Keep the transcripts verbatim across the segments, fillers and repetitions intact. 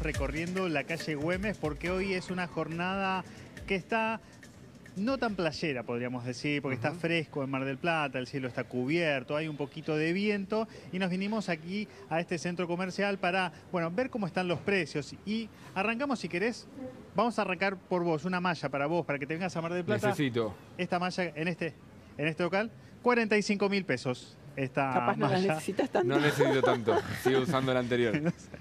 estamos recorriendo la calle Güemes porque hoy es una jornada que está no tan playera, podríamos decir, porque uh-huh. está fresco en Mar del Plata, el cielo está cubierto, hay un poquito de viento y nos vinimos aquí a este centro comercial para, bueno, ver cómo están los precios. Y arrancamos, si querés, vamos a arrancar por vos, una malla para vos, para que te vengas a Mar del Plata. Necesito. Esta malla en este, en este local, cuarenta y cinco mil pesos. Esta Capaz no malla. la necesitas tanto. No necesito tanto, sigo usando la anterior.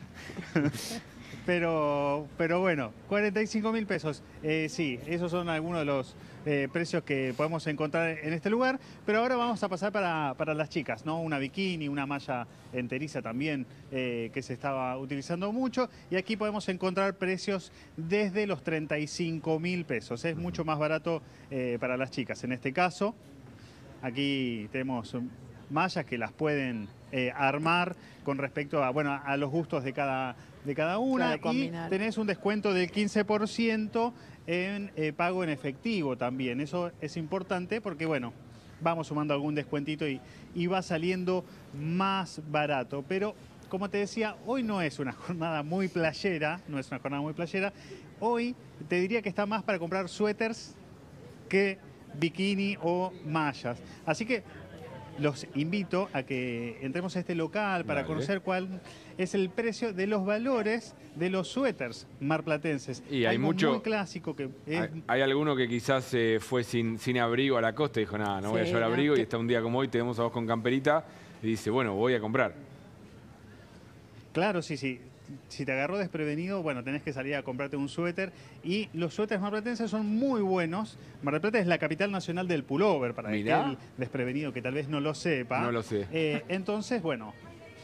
Pero, pero bueno, cuarenta y cinco mil pesos. Eh, sí, esos son algunos de los eh, precios que podemos encontrar en este lugar. Pero ahora vamos a pasar para, para las chicas, ¿no? Una bikini, una malla enteriza también eh, que se estaba utilizando mucho. Y aquí podemos encontrar precios desde los treinta y cinco mil pesos. Es mucho más barato eh, para las chicas. En este caso, aquí tenemos mallas que las pueden eh, armar con respecto a, bueno, a los gustos de cada, de cada una. Claro, y tenés un descuento del quince por ciento en eh, pago en efectivo también. Eso es importante porque, bueno, vamos sumando algún descuentito y, y va saliendo más barato. Pero, como te decía, hoy no es una jornada muy playera, no es una jornada muy playera. Hoy te diría que está más para comprar suéteres que bikini o mallas. Así que los invito a que entremos a este local para Dale. conocer cuál es el precio de los valores de los suéteres marplatenses. Y hay Algo mucho muy clásico que es... hay, hay alguno que quizás eh, fue sin, sin abrigo a la costa y dijo, nada, no voy a Sí, llevar no, abrigo, que- y está un día como hoy, tenemos a vos con camperita, y dice, bueno, voy a comprar. Claro, sí, sí. Si te agarró desprevenido, bueno, tenés que salir a comprarte un suéter. Y los suéteres marplatenses son muy buenos. Mar del Plata es la capital nacional del pullover, para Mirá. aquel desprevenido que tal vez no lo sepa. No lo sé. Eh, entonces, bueno,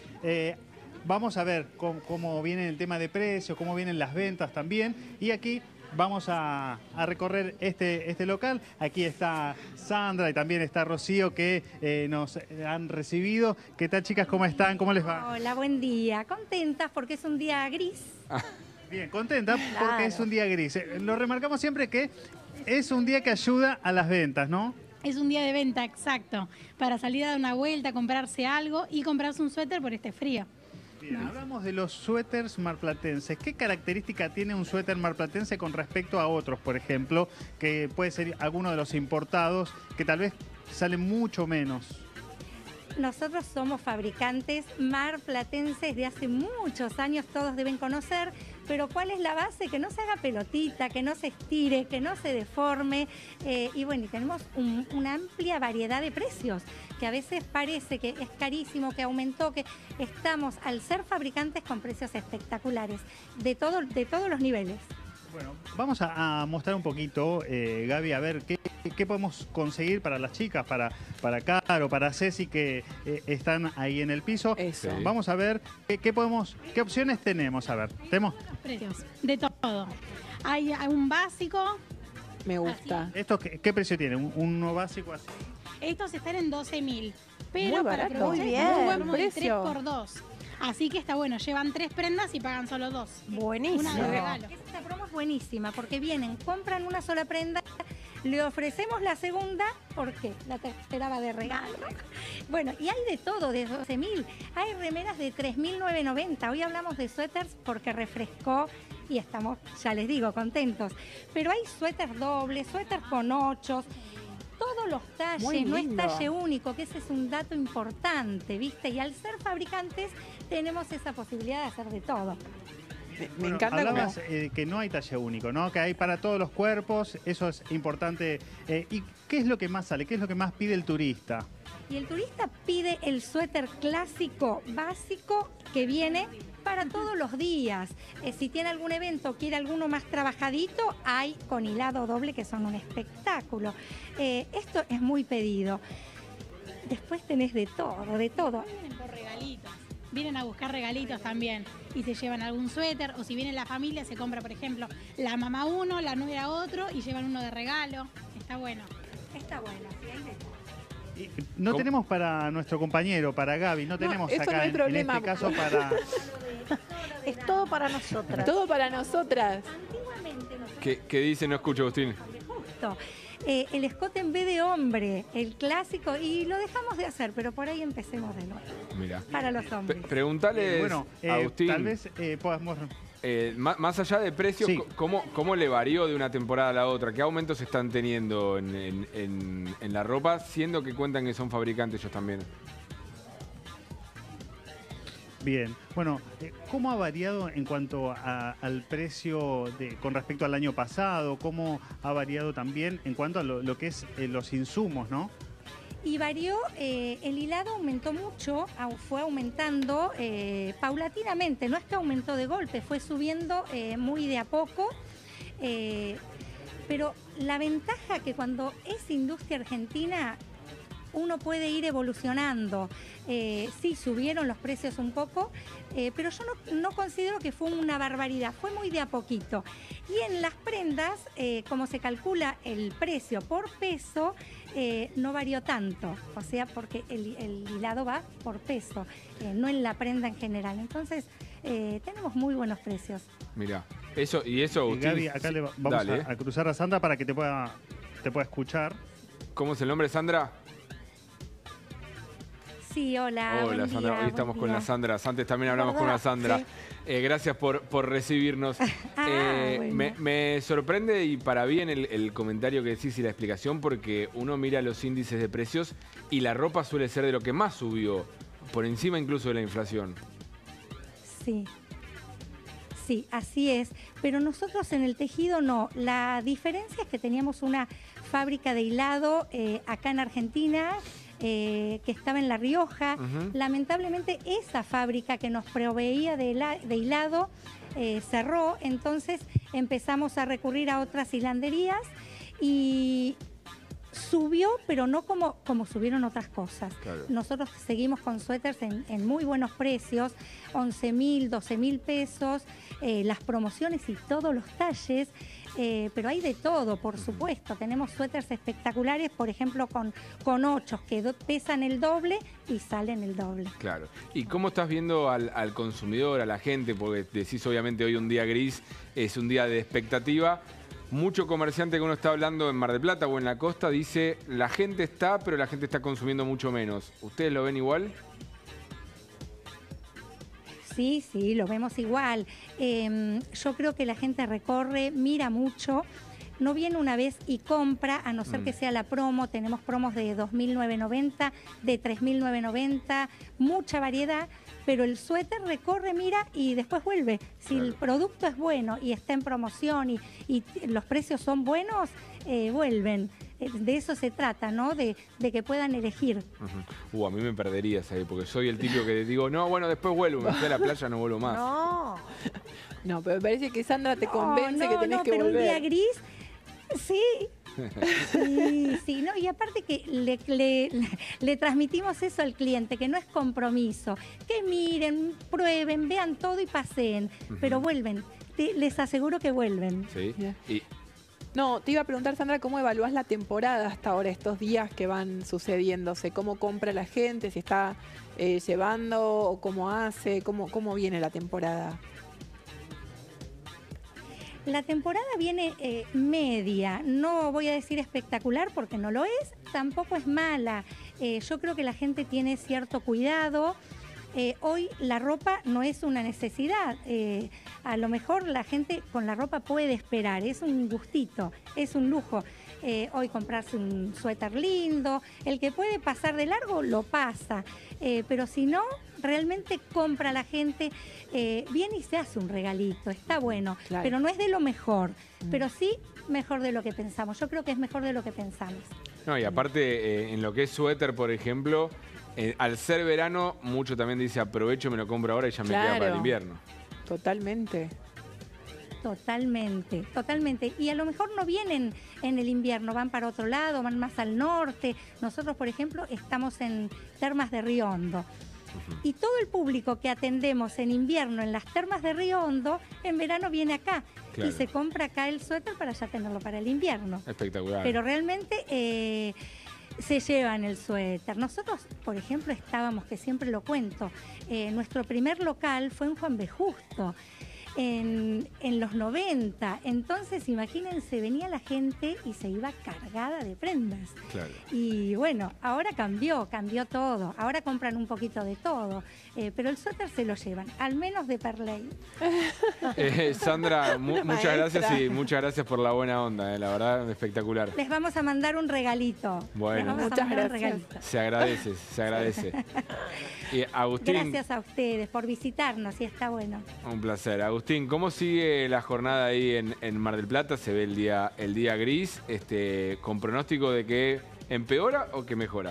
eh, vamos a ver cómo, cómo viene el tema de precios, cómo vienen las ventas también. Y aquí vamos a, a recorrer este, este local. Aquí está Sandra y también está Rocío, que eh, nos han recibido. ¿Qué tal, chicas? ¿Cómo están? ¿Cómo les va? Hola, buen día. Contentas porque es un día gris. Bien, contenta porque Claro. es un día gris. Eh, Lo remarcamos siempre que es un día que ayuda a las ventas, ¿no? Es un día de venta, exacto, para salir a dar una vuelta, comprarse algo y comprarse un suéter por este frío. Bien, hablamos de los suéteres marplatenses. ¿Qué característica tiene un suéter marplatense con respecto a otros, por ejemplo, que puede ser alguno de los importados, que tal vez salen mucho menos? Nosotros somos fabricantes marplatenses de hace muchos años, todos deben conocer, pero ¿cuál es la base? Que no se haga pelotita, que no se estire, que no se deforme. Eh, y bueno, y tenemos un- una amplia variedad de precios, que a veces parece que es carísimo, que aumentó, que estamos, al ser fabricantes, con precios espectaculares, de, todo, de todos los niveles. Bueno, vamos a, a mostrar un poquito, eh, Gaby, a ver qué, qué podemos conseguir para las chicas, para, para Caro, para Ceci, que eh, están ahí en el piso. Eso. Sí. Vamos a ver qué, qué podemos, qué opciones tenemos. A ver, tenemos Precios, de todo. Hay un básico, Me gusta. esto, ¿qué, qué precio tiene? Un- uno básico así. estos están en doce mil, Muy pero para barato. aprovechar Muy es bien, un buen promo de tres precio. por dos. Así que está bueno, llevan tres prendas y pagan solo dos. Buenísimo. Una de regalo. Esta promo es buenísima porque vienen, compran una sola prenda, le ofrecemos la segunda, porque la tercera va de regalo. Bueno, y hay de todo, de doce mil. Hay remeras de tres mil novecientos noventa. Hoy hablamos de suéteres porque refrescó y estamos, ya les digo, contentos. Pero hay suéteres dobles, suéteres con ochos. Todos los talles, Muy no es lindo. talle único, que ese es un dato importante, ¿viste? Y al ser fabricantes tenemos esa posibilidad de hacer de todo. Me, me Bueno, encanta como... hablabas eh, que no hay talle único, ¿no? Que hay para todos los cuerpos, eso es importante. Eh, ¿Y qué es lo que más sale? ¿Qué es lo que más pide el turista? Y el turista pide el suéter clásico, básico, que viene para todos los días. Eh, si tiene algún evento, quiere alguno más trabajadito, hay con hilado doble que son un espectáculo. Eh, esto es muy pedido. Después tenés de todo, de todo. Vienen por regalitos. Vienen a buscar regalitos también y se llevan algún suéter, o si viene la familia se compra, por ejemplo, la mamá uno, la nuera otro y llevan uno de regalo. Está bueno. Está bueno, sí, hay de todo. Y no ¿Cómo? tenemos para nuestro compañero, para Gaby, no tenemos eso acá no hay en- en, problema. este caso para... Es todo para nosotras. Todo para nosotras. Antiguamente nosotros ¿Qué, qué dice? No escucho, Agustín. justo. Eh, el escote en vez de hombre, el clásico, y lo dejamos de hacer, pero por ahí empecemos de nuevo. Mira. Para los hombres. Preguntale, bueno, eh, Agustín. tal vez eh, podamos... Eh, más, más allá de precios, Sí. ¿cómo, ¿cómo le varió de una temporada a la otra? ¿Qué aumentos están teniendo en, en- en- en la ropa, siendo que cuentan que son fabricantes ellos también? Bien, bueno, eh, ¿cómo ha variado en cuanto a- al precio de, con respecto al año pasado? ¿Cómo ha variado también en cuanto a lo, lo que es eh, los insumos, ¿no? Y varió, eh, el hilado aumentó mucho, au- fue aumentando eh, paulatinamente, no es que aumentó de golpe, fue subiendo eh, muy de a poco. eh, pero la ventaja que cuando es industria argentina, uno puede ir evolucionando. Eh, sí, subieron los precios un poco, eh, pero yo no, no considero que fue una barbaridad, fue muy de a poquito. Y en las prendas, eh, como se calcula el precio por peso, eh, no varió tanto, o sea, porque el, el hilado va por peso, eh, no en la prenda en general. Entonces, eh, tenemos muy buenos precios. Mirá, eso y eso, Eh, Agustín, Gaby, acá sí, le va- vamos dale, a, eh. a cruzar a Sandra para que te pueda, te pueda escuchar. ¿Cómo es el nombre, Sandra? Sí, hola. Hola, buen Sandra. día, Hoy estamos buen con día. las Sandras. Antes también hablamos con una Sandra. Sí. Eh, gracias por, por recibirnos. Ah, Eh, bueno. me, me sorprende y para bien el, el comentario que decís y la explicación, porque uno mira los índices de precios y la ropa suele ser de lo que más subió, por encima incluso de la inflación. Sí. Sí, así es. Pero nosotros en el tejido no. La diferencia es que teníamos una fábrica de hilado eh, acá en Argentina, eh, que estaba en La Rioja. Ujú. Lamentablemente esa fábrica que nos proveía de, hela- de hilado eh, cerró, entonces empezamos a recurrir a otras hilanderías y subió, pero no como, como subieron otras cosas. Claro. Nosotros seguimos con suéteres en, en muy buenos precios, once mil, doce mil pesos, eh, las promociones y todos los talles, eh, pero hay de todo, por supuesto. Tenemos suéteres espectaculares, por ejemplo, con, con ochos que do- pesan el doble y salen el doble. Claro. ¿Y cómo estás viendo al, al consumidor, a la gente? Porque decís obviamente hoy un día gris, es un día de expectativa. Mucho comerciante que uno está hablando en Mar del Plata o en la costa dice, la gente está, pero la gente está consumiendo mucho menos. ¿Ustedes lo ven igual? Sí, sí, lo vemos igual. Eh, yo creo que la gente recorre, mira mucho, no viene una vez y compra, a no ser Mm. que sea la promo. Tenemos promos de dos mil novecientos noventa, de tres mil novecientos noventa, mucha variedad, pero el suéter recorre, mira y después vuelve. Si Claro. el producto es bueno y está en promoción y, y los precios son buenos, eh, vuelven. Eh, De eso se trata, ¿no? De, de que puedan elegir. Ujú. Uh, a mí me perderías ahí, porque soy el típico que digo, no, bueno, después vuelvo, me fui a la playa, no vuelvo más. No. No, pero me parece que Sandra te No, convence no, que tenés no, que pero volver. un día gris, sí. Sí, sí, no, y aparte que le, le- le transmitimos eso al cliente, que no es compromiso, que miren, prueben, vean todo y paseen, pero vuelven, Te- les aseguro que vuelven. ¿Sí? Bien. Y, No, te iba a preguntar, Sandra, ¿cómo evaluás la temporada hasta ahora, estos días que van sucediéndose? ¿Cómo compra la gente? ¿Si está eh, llevando o cómo hace? ¿Cómo, cómo viene la temporada? La temporada viene eh, media, no voy a decir espectacular porque no lo es, tampoco es mala. Eh, yo creo que la gente tiene cierto cuidado. Eh, hoy la ropa no es una necesidad. Eh, a lo mejor la gente con la ropa puede esperar, es un gustito, es un lujo. Eh, hoy comprarse un suéter lindo, el que puede pasar de largo lo pasa, Eh, pero si no, realmente compra la gente, eh, viene y se hace un regalito, está bueno, Claro. pero no es de lo mejor, pero sí mejor de lo que pensamos. Yo creo que es mejor de lo que pensamos. no, y aparte, eh, en lo que es suéter, por ejemplo, eh, al ser verano, mucho también dice, aprovecho, me lo compro ahora y ya me queda para Claro. el invierno. Totalmente. Totalmente, totalmente. Y a lo mejor no vienen en el invierno, van para otro lado, van más al norte. Nosotros, por ejemplo, estamos en Termas de Río Hondo. Y todo el público que atendemos en invierno en las termas de Río Hondo, en verano viene acá. Claro. Y se compra acá el suéter para ya tenerlo para el invierno. Espectacular. Pero realmente eh, se llevan el suéter. Nosotros, por ejemplo, estábamos, que siempre lo cuento, eh, nuestro primer local fue en Juan B. Justo. en, en los noventa. Entonces, imagínense, venía la gente y se iba cargada de prendas. Claro. Y bueno, ahora cambió, cambió todo. Ahora compran un poquito de todo. Eh, pero el suéter se lo llevan, al menos de Perley. Eh, Sandra, mu muchas Maestra. gracias y muchas gracias por la buena onda, eh, la verdad, espectacular. Les vamos a mandar un regalito. Bueno. Les vamos Muchas a mandar un gracias. regalito. Se agradece, se agradece. Y Agustín, Gracias a ustedes por visitarnos y está bueno. un placer. Agustín, ¿cómo sigue la jornada ahí en, en Mar del Plata? Se ve el día, el día gris, este, con pronóstico de que empeora o que mejora.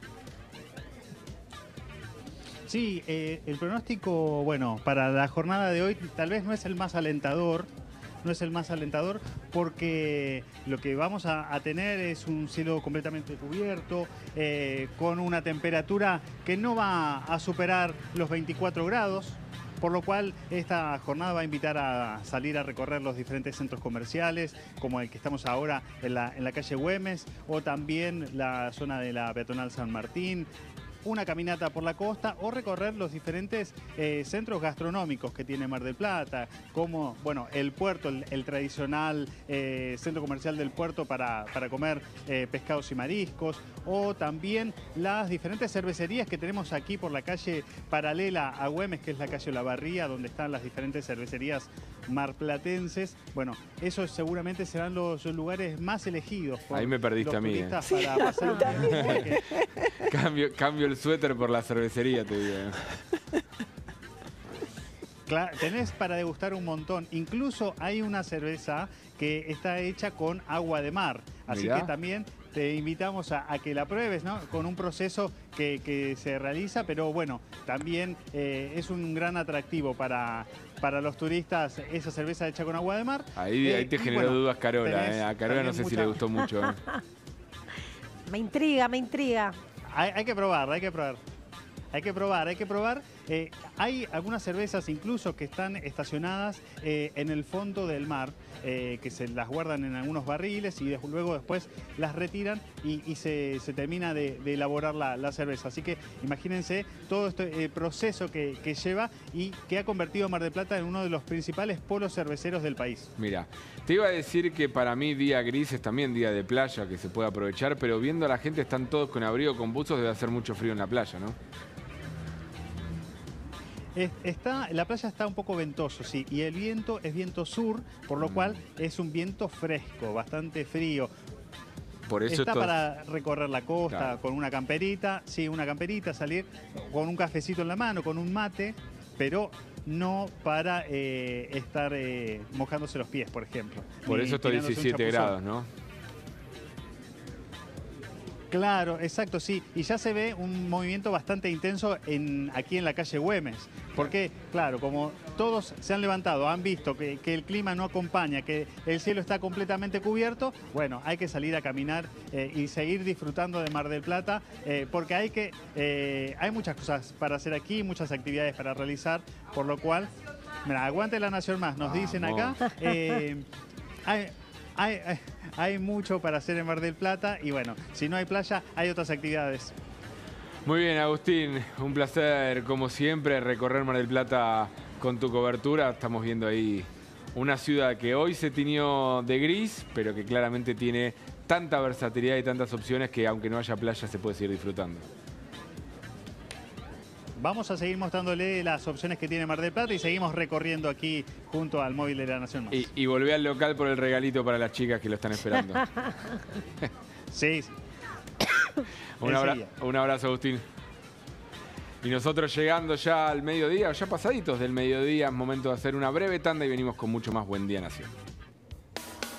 Sí, eh, el pronóstico, bueno, para la jornada de hoy tal vez no es el más alentador, no es el más alentador porque lo que vamos a, a tener es un cielo completamente cubierto, eh, con una temperatura que no va a superar los veinticuatro grados. Por lo cual esta jornada va a invitar a salir a recorrer los diferentes centros comerciales, como el que estamos ahora en la, en la calle Güemes, o también la zona de la peatonal San Martín, una caminata por la costa o recorrer los diferentes eh, centros gastronómicos que tiene Mar del Plata, como bueno, el puerto, el, el tradicional eh, centro comercial del puerto para, para comer eh, pescados y mariscos, o también las diferentes cervecerías que tenemos aquí por la calle paralela a Güemes, que es la calle Olavarría, donde están las diferentes cervecerías marplatenses. Bueno, esos seguramente serán los lugares más elegidos por Ahí me perdiste los a mí, turistas eh. para pasar un día, porque Cambio, cambio el suéter por la cervecería, te digo. Claro, tenés para degustar un montón. Incluso hay una cerveza que está hecha con agua de mar. Así Mirá. que también te invitamos a, a que la pruebes, ¿no? Con un proceso que, que se realiza, pero bueno, también eh, es un gran atractivo para, para los turistas esa cerveza hecha con agua de mar. Ahí, Eh, ahí te y generó bueno, dudas Carola, tenés eh. A Carola no también sé si mucha- le gustó mucho. eh. Me intriga, me intriga. Hay, hay que probar, hay que probar. Hay que probar, hay que probar. Eh, hay algunas cervezas incluso que están estacionadas eh, en el fondo del mar, eh, que se las guardan en algunos barriles y de- luego después las retiran y, y se, se termina de, de elaborar la, la cerveza. Así que imagínense todo este eh, proceso que, que lleva y que ha convertido a Mar del Plata en uno de los principales polos cerveceros del país. Mira, te iba a decir que para mí día gris es también día de playa que se puede aprovechar, pero viendo a la gente están todos con abrigo, con buzos, debe hacer mucho frío en la playa, ¿no? Es- Está, la playa está un poco ventoso, sí, y el viento es viento sur, por lo Mm. cual es un viento fresco, bastante frío. Por eso Está esto... para recorrer la costa Claro. con una camperita, sí, una camperita, salir con un cafecito en la mano, con un mate, pero no para eh, estar eh, mojándose los pies, por ejemplo. Por ni eso estos tirándose un diecisiete chapuzón. grados, ¿no? Claro, exacto, sí. Y ya se ve un movimiento bastante intenso en, aquí en la calle Güemes. Porque, claro, como todos se han levantado, han visto que, que el clima no acompaña, que el cielo está completamente cubierto, bueno, hay que salir a caminar eh, y seguir disfrutando de Mar del Plata, eh, porque hay que eh, hay muchas cosas para hacer aquí, muchas actividades para realizar, por lo cual, mira, aguante la Nación Más, nos dicen acá. Eh, hay, hay, hay- hay mucho para hacer en Mar del Plata y bueno, si no hay playa, hay otras actividades. Muy bien, Agustín, un placer, como siempre, recorrer Mar del Plata con tu cobertura. Estamos viendo ahí una ciudad que hoy se tiñó de gris, pero que claramente tiene tanta versatilidad y tantas opciones que aunque no haya playa se puede seguir disfrutando. Vamos a seguir mostrándole las opciones que tiene Mar del Plata y seguimos recorriendo aquí junto al móvil de la Nación Más. Y, y volvé al local por el regalito para las chicas que lo están esperando. Sí, sí. Un, abra- Enseguida. un abrazo, Agustín. Y nosotros llegando ya al mediodía, o ya pasaditos del mediodía, es momento de hacer una breve tanda y venimos con mucho más Buen Día Nación.